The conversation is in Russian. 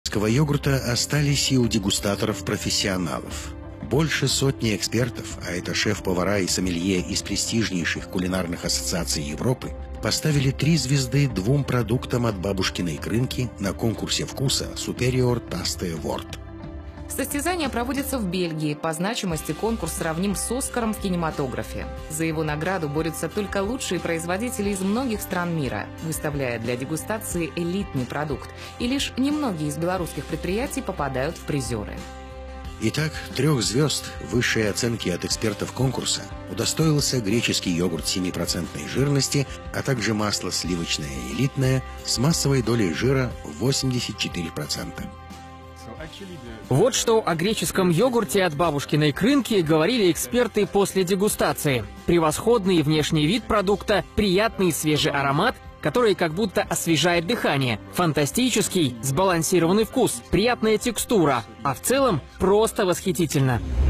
Йогурта остались и у дегустаторов-профессионалов. Больше сотни экспертов, а это шеф-повара и сомелье из престижнейших кулинарных ассоциаций Европы, поставили 3 звезды 2 продуктам от бабушкиной крынки на конкурсе вкуса Superior Taste Award. Состязание проводится в Бельгии. По значимости конкурс сравним с «Оскаром» в кинематографе. За его награду борются только лучшие производители из многих стран мира, выставляя для дегустации элитный продукт. И лишь немногие из белорусских предприятий попадают в призеры. Итак, 3 звезд высшей оценки от экспертов конкурса удостоился греческий йогурт 7% жирности, а также масло сливочное элитное с массовой долей жира 84%. Вот что о греческом йогурте от бабушкиной крынки говорили эксперты после дегустации. Превосходный внешний вид продукта, приятный свежий аромат, который как будто освежает дыхание, фантастический, сбалансированный вкус, приятная текстура, а в целом просто восхитительно.